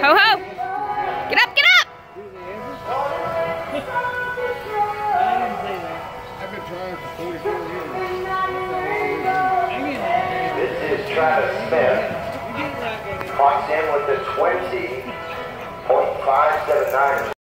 Ho ho! Get up, get up! I've been trying for 44 years. This is Travis Smith. Clocks in with the 20.579.